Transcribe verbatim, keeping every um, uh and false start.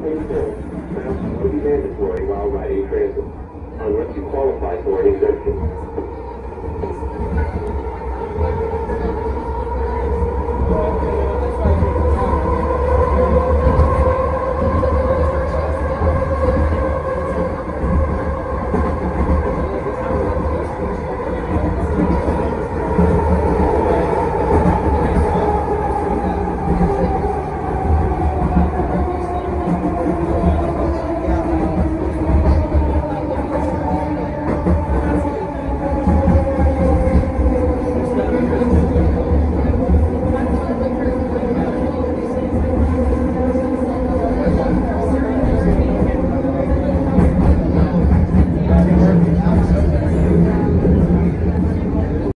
Please note, masks will be mandatory while riding transit, unless you qualify for an exemption.